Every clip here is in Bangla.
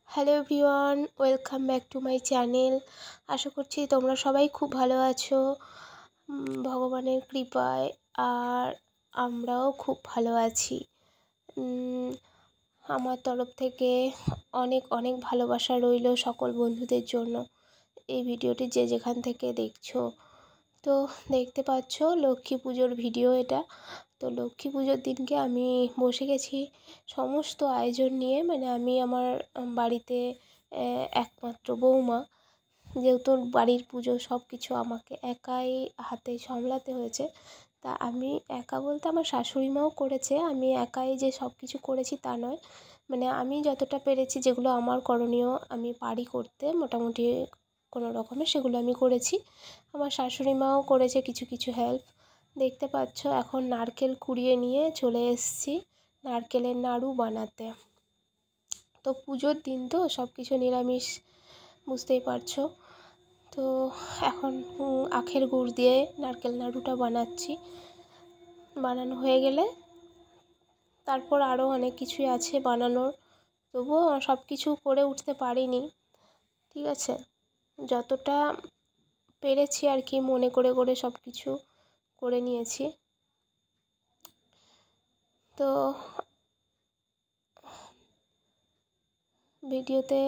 Hello everyone, welcome back to my channel. আশা করছি তোমরা সবাই খুব ভালো আছো ভগবানের কৃপায়। আর আমরাও খুব ভালো আছি। আমার তরফ থেকে অনেক অনেক ভালোবাসা রইল সকল বন্ধুদের জন্য। এই ভিডিওটি যে যেখান থেকে দেখছো, তো দেখতে পাচ্ছ লক্ষ্মী পুজোর ভিডিও এটা। তো লক্ষ্মী পুজোর দিনকে আমি বসে গেছি সমস্ত আয়োজন নিয়ে। মানে আমি আমার বাড়িতে একমাত্র বৌমা, যেহেতু বাড়ির পুজো সব কিছু আমাকে একাই হাতে সামলাতে হয়েছে। তা আমি একা বলতে আমার শাশুড়ি মাও করেছে, আমি একাই যে সব কিছু করেছি তা নয়। মানে আমি যতটা পেরেছি, যেগুলো আমার করণীয় আমি পারি করতে মোটামুটি কোনো রকমে, সেগুলো আমি করেছি। আমার শাশুড়ি মাও করেছে কিছু কিছু হেল্প। দেখতে পাচ্ছ এখন নারকেল কুড়িয়ে নিয়ে চলে এসেছি নারকেলের নাড়ু বানাতে। তো পুজোর দিন তো সব কিছু নিরামিষ, বুঝতেই পারছো। তো এখন আখের গুড় দিয়ে নারকেল নাড়ুটা বানাচ্ছি। বানানো হয়ে গেলে তারপর আরও অনেক কিছুই আছে বানানোর, তবুও সব কিছু করে উঠতে পারিনি। ঠিক আছে, যতটা পেরেছি আর কি মনে করে করে সব কিছু করে নিয়েছি। তো ভিডিওতে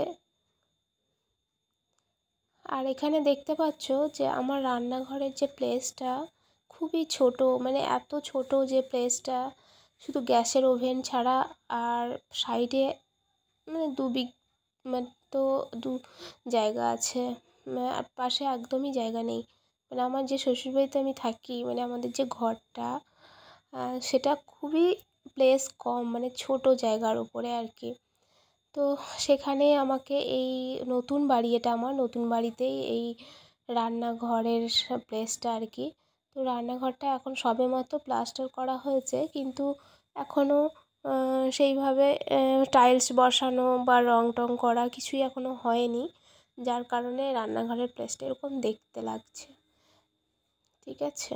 আর এখানে দেখতে পাচ্ছ যে আমার রান্নাঘরের যে প্লেসটা খুবই ছোট, মানে এত ছোট যে প্লেসটা, শুধু গ্যাসের ওভেন ছাড়া আর সাইডে মানে মানে তো দু জায়গা আছে, আর পাশে একদমই জায়গা নেই। মানে আমার যে শ্বশুরবাড়িতে আমি থাকি, মানে আমাদের যে ঘরটা, সেটা খুবই প্লেস কম, মানে ছোট জায়গার উপরে আর কি। তো সেখানে আমাকে এই নতুন বাড়ি, এটা আমার নতুন বাড়িতেই এই রান্নাঘরের প্লেসটা আর কি। তো রান্নাঘরটা এখন সবেমাত্র প্লাস্টার করা হয়েছে, কিন্তু এখনও সেইভাবে টাইলস বসানো বা রং টং করা কিছুই এখনও হয়নি, যার কারণে রান্নাঘরের প্লেসটা এরকম দেখতে লাগছে। ঠিক আছে,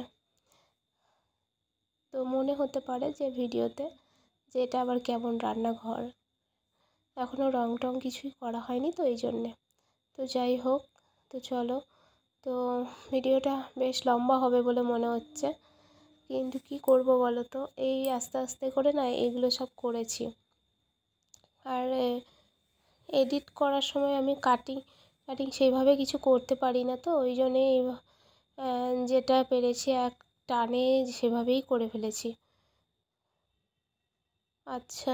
তো মনে হতে পারে যে ভিডিওতে যে এটা আবার কেমন রান্নাঘর, এখনও রং টং কিছুই করা হয়নি, তো এই জন্যে। তো যাই হোক, তো চলো। তো ভিডিওটা বেশ লম্বা হবে বলে মনে হচ্ছে, কিন্তু কি করব বলো তো, এই আস্তে আস্তে করে না এইগুলো সব করেছি। আর এডিট করার সময় আমি কাটিং সেইভাবে কিছু করতে পারি না, তো ওই জন্যে যেটা পেরেছি এক টানে সেভাবেই করে ফেলেছি। আচ্ছা,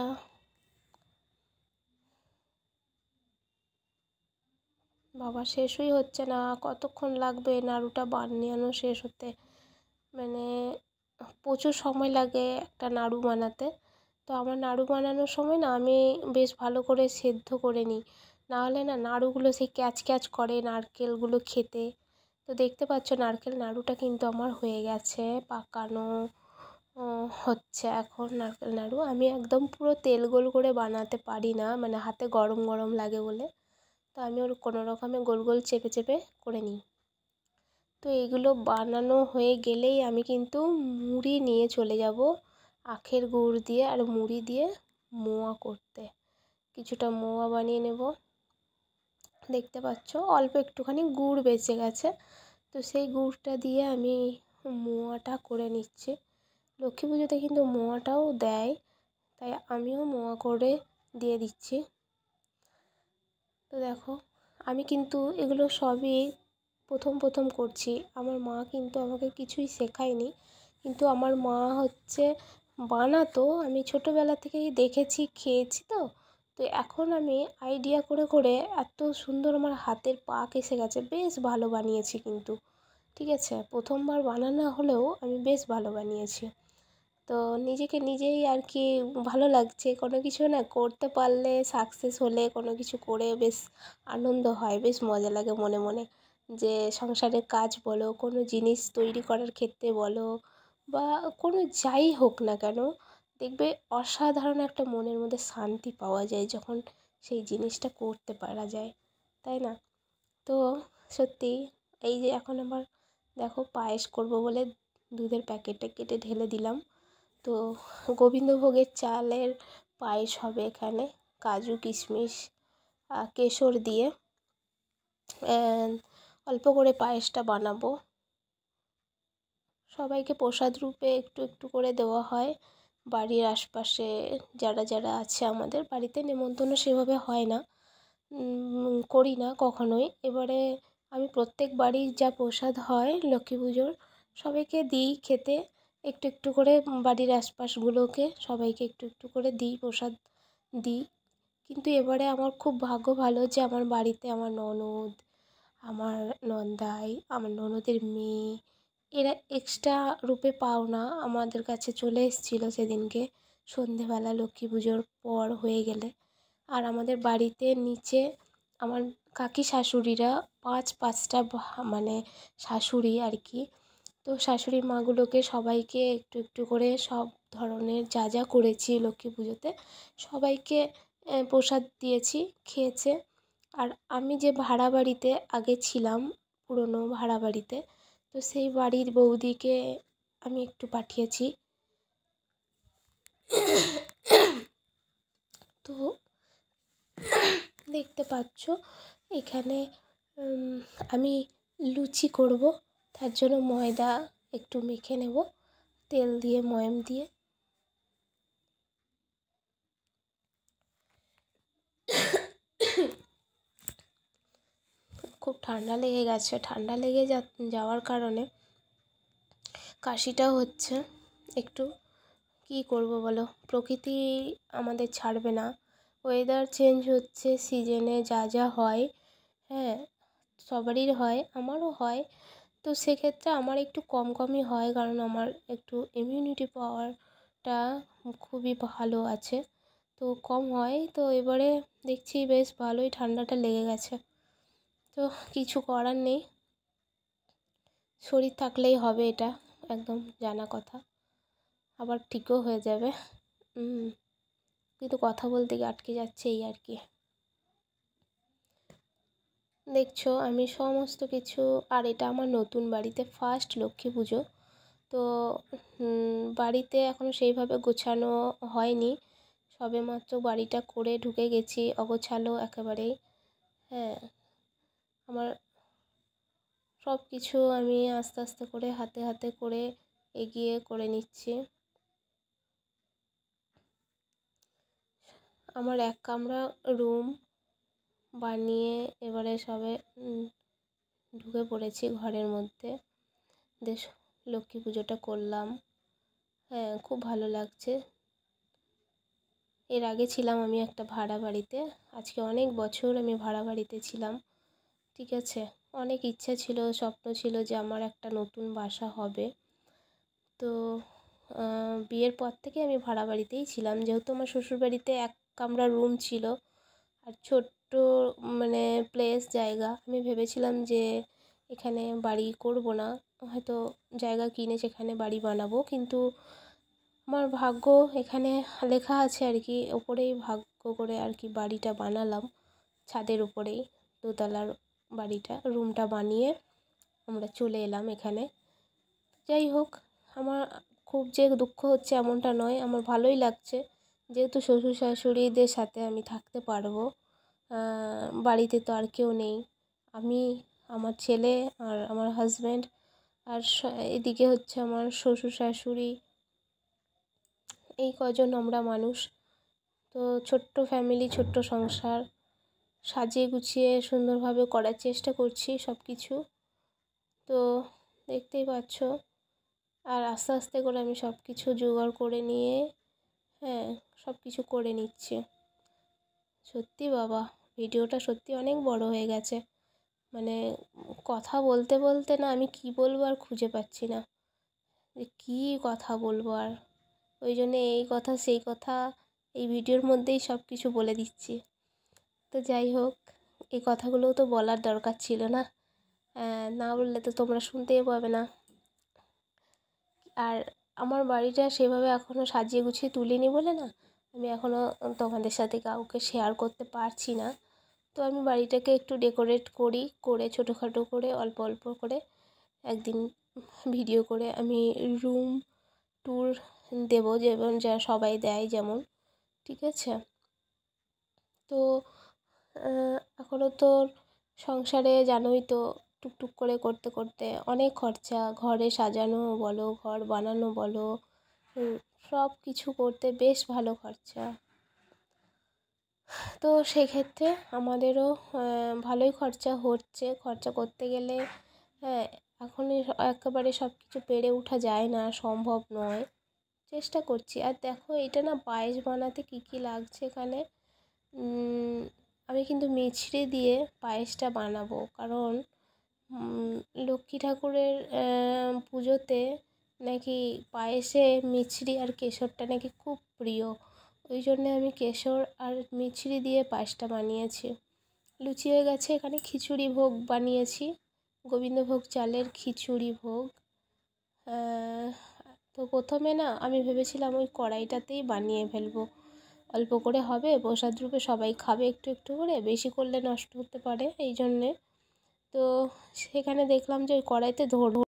বাবা শেষই হচ্ছে না, কতক্ষণ লাগবে নাড়ুটা বানানো শেষ হতে। মানে প্রচুর সময় লাগে একটা নাড়ু বানাতে। তো আমার নাড়ু বানানোর সময় না আমি বেশ ভালো করে সেদ্ধ করে নিই, নাহলে না নাড়ুগুলো সেই ক্যাচ ক্যাচ করে নারকেলগুলো খেতে। তো দেখতে পাচ্ছ নারকেল নাড়ুটা কিন্তু আমার হয়ে গেছে, পাকানো হচ্ছে এখন নারকেল নাড়ু। আমি একদম পুরো তেল গোল করে বানাতে পারি না, মানে হাতে গরম গরম লাগে বলে। তো আমি ওর কোনো রকমে গোল গোল চেপে চেপে করে নিই। তো এইগুলো বানানো হয়ে গেলেই আমি কিন্তু মুড়ি নিয়ে চলে যাব আখের গুড় দিয়ে আর মুড়ি দিয়ে মোয়া করতে। কিছুটা মোয়া বানিয়ে নেব। দেখতে পাচ্ছ অল্প একটুখানি গুড় বেঁচে গেছে, তো সেই গুড়টা দিয়ে আমি মোয়াটা করে নিচ্ছি। লক্ষ্মী পুজোতে কিন্তু মোয়াটাও দেয়, তাই আমিও মোয়া করে দিয়ে দিচ্ছি। তো দেখো, আমি কিন্তু এগুলো সবই প্রথম প্রথম করছি। আমার মা কিন্তু আমাকে কিছুই শেখায়নি, কিন্তু আমার মা হচ্ছে বানাতো, আমি ছোটোবেলা থেকেই দেখেছি, খেয়েছি। তো তো এখন আমি আইডিয়া করে করে এত সুন্দর আমার হাতের পাক এসে গেছে, বেশ ভালো বানিয়েছি কিন্তু। ঠিক আছে, প্রথমবার বানানো হলেও আমি বেশ ভালো বানিয়েছি। তো নিজেকে নিজেই আর কি ভালো লাগছে, কোনো কিছু না করতে পারলে, সাকসেস হলে কোনো কিছু করে বেশ আনন্দ হয়, বেশ মজা লাগে মনে মনে। যে সংসারের কাজ বলো, কোনো জিনিস তৈরি করার ক্ষেত্রে বলো, বা কোনো যাই হোক না কেন, দেখবে অসাধারণ একটা মনের মধ্যে শান্তি পাওয়া যায় যখন সেই জিনিসটা করতে পারা যায়, তাই না? তো সত্যি, এই যে এখন আবার দেখো পায়েস করব বলে দুধের প্যাকেটটা কেটে ঢেলে দিলাম। তো গোবিন্দভোগের চালের পায়েস হবে এখানে, কাজু কিশমিশ কেশর দিয়ে অল্প করে পায়েসটা বানাবো। সবাইকে প্রসাদ রূপে একটু একটু করে দেওয়া হয়। বাড়ির আশপাশে যারা যারা আছে, আমাদের বাড়িতে নেমন্তন্ন সেভাবে হয় না, করি না কখনোই। এবারে আমি প্রত্যেক বাড়ির যা প্রসাদ হয় লক্ষ্মী পুজোর সবাইকে দিই খেতে, একটু একটু করে বাড়ির আশপাশগুলোকে সবাইকে একটু একটু করে দিই, প্রসাদ দিই। কিন্তু এবারে আমার খুব ভাগ্য ভালো যে আমার বাড়িতে আমার ননদ, আমার নন্দাই, আমার ননদের মেয়ে, এরা এক্সট্রা রূপে পাওনা আমাদের কাছে চলে এসেছিলো সেদিনকে সন্ধেবেলা, লক্ষ্মী পুজোর পর হয়ে গেলে। আর আমাদের বাড়িতে নিচে আমার কাকি শাশুড়িরা পাঁচটা মানে শাশুড়ি আর কি। তো শাশুড়ি মাগুলোকে সবাইকে একটু একটু করে সব ধরনের যা যা করেছি লক্ষ্মী পুজোতে সবাইকে প্রসাদ দিয়েছি, খেয়েছে। আর আমি যে ভাড়া বাড়িতে আগে ছিলাম, পুরনো ভাড়া বাড়িতে, তো সেই বাড়ির বৌদিকে আমি একটু পাঠিয়েছি। তো দেখতে পাচ্ছ এখানে আমি লুচি করব, তার জন্য ময়দা একটু মেখে নেব তেল দিয়ে, ময়াম দিয়ে। খুব ঠান্ডা লেগে গেছে, ঠান্ডা লেগে যাওয়ার কারণে কাশিটা হচ্ছে একটু। কী করব বলো, প্রকৃতি আমাদের ছাড়বে না। ওয়েদার চেঞ্জ হচ্ছে, সিজনে যা যা হয়, হ্যাঁ সবারই হয়, আমারও হয়। তো সেক্ষেত্রে আমার একটু কম কমই হয়, কারণ আমার একটু ইমিউনিটি পাওয়ারটা খুবই ভালো আছে, তো কম হয়। তো এবারে দেখছি বেশ ভালোই ঠান্ডাটা লেগে গেছে। তো কিছু করার নেই, শরীর থাকলেই হবে, এটা একদম জানা কথা। আবার ঠিকও হয়ে যাবে। কিন্তু কথা বলতে গিয়ে আটকে যাচ্ছে, এই আর কি। দেখছো আমি সমস্ত কিছু, আর এটা আমার নতুন বাড়িতে ফার্স্ট লক্ষ্মী পুজো। তো বাড়িতে এখনও সেইভাবে গোছানো হয়নি, সবেমাত্র বাড়িটা করে ঢুকে গেছি, অগোছালো একেবারেই। হ্যাঁ, আমার সব কিছু আমি আস্তে আস্তে করে হাতে হাতে করে এগিয়ে করে নিচ্ছি। আমার এক কামরা রুম বানিয়ে এবারে সবে ঢুকে পড়েছি ঘরের মধ্যে। বেশ লক্ষ্মী পুজোটা করলাম, হ্যাঁ খুব ভালো লাগছে। এর আগে ছিলাম আমি একটা ভাড়া বাড়িতে, আজকে অনেক বছর আমি ভাড়া বাড়িতে ছিলাম, ঠিক আছে। অনেক ইচ্ছা ছিল, স্বপ্ন ছিল যে আমার একটা নতুন বাসা হবে। তো বিয়ের পর থেকে আমি ভাড়া বাড়িতেই ছিলাম, যেহেতু আমার শ্বশুরবাড়িতে এক কামরা রুম ছিল আর ছোট্ট মানে প্লেস জায়গা। আমি ভেবেছিলাম যে এখানে বাড়ি করব না, হয়তো জায়গা কিনে সেখানে বাড়ি বানাবো, কিন্তু আমার ভাগ্য এখানে লেখা আছে আর কি, ওপরেই ভাগ্য করে আর কি বাড়িটা বানালাম, ছাদের উপরেই দোতলার বাড়িটা, রুমটা বানিয়ে আমরা চলে এলাম এখানে। যাই হোক, আমার খুব যে দুঃখ হচ্ছে এমনটা নয়, আমার ভালোই লাগছে, যেহেতু শ্বশুর শাশুড়িদের সাথে আমি থাকতে পারবো। বাড়িতে তো আর কেউ নেই, আমি, আমার ছেলে আর আমার হাজব্যান্ড, আর এদিকে হচ্ছে আমার শ্বশুর শাশুড়ি, এই কজন আমরা মানুষ। তো ছোট্ট ফ্যামিলি, ছোট্ট সংসার, সাজিয়ে গুছিয়ে সুন্দরভাবে করার চেষ্টা করছি সব কিছু। তো দেখতেই পাচ্ছ, আর আস্তে আস্তে করে আমি সব কিছু জোগাড় করে নিয়ে, হ্যাঁ সব কিছু করে নিচ্ছি। সত্যি বাবা, ভিডিওটা সত্যি অনেক বড় হয়ে গেছে, মানে কথা বলতে বলতে না আমি কি বলবো আর খুঁজে পাচ্ছি না যে কী কথা বলবো। আর ওই জন্যে এই কথা সেই কথা এই ভিডিওর মধ্যেই সব কিছু বলে দিচ্ছি। তো যাই হোক, এই কথাগুলোও তো বলার দরকার ছিল না, না বললে তো তোমরা শুনতেই পাবে না। আর আমার বাড়িটা সেভাবে এখনও সাজিয়ে গুছিয়ে তুলিনি বলে না, আমি এখনও তোমাদের সাথে কাউকে শেয়ার করতে পারছি না। তো আমি বাড়িটাকে একটু ডেকোরেট করি, করে ছোটোখাটো করে অল্প অল্প করে একদিন ভিডিও করে আমি রুম ট্যুর দেবো, যেমন যা সবাই দেয় যেমন, ঠিক আছে। তো এখনও তো সংসারে জানোই তো, টুকটুক করে করতে করতে অনেক খরচা, ঘরে সাজানো বলো, ঘর বানানো বলো, সব কিছু করতে বেশ ভালো খরচা। তো সেক্ষেত্রে আমাদেরও ভালোই খরচা হচ্ছে। খরচা করতে গেলে হ্যাঁ, এখনই একেবারে সব কিছু পেরে ওঠা যায় না, সম্ভব নয়। চেষ্টা করছি। আর দেখো এটা না পায়েস বানাতে কী কী লাগছে এখানে। আমি কিন্তু মিছরি দিয়ে পায়েসটা বানাবো, কারণ লক্ষ্মী ঠাকুরের পুজোতে নাকি পায়েসে মিছরি আর কেশরটা নাকি খুব প্রিয়। ওই জন্যে আমি কেশর আর মিছরি দিয়ে পায়েসটা বানিয়েছি। লুচি হয়ে গেছে, এখানে খিচুড়ি ভোগ বানিয়েছি, গোবিন্দভোগ চালের খিচুড়ি ভোগ। তো প্রথমে না আমি ভেবেছিলাম ওই কড়াইটাতেই বানিয়ে ফেলবো, অল্প করে হবে, প্রসাদ রূপে সবাই খাবে একটু একটু করে, বেশি করলে নষ্ট হতে পারে এই জন্যে। তো সেখানে দেখলাম যে ওই কড়াইতে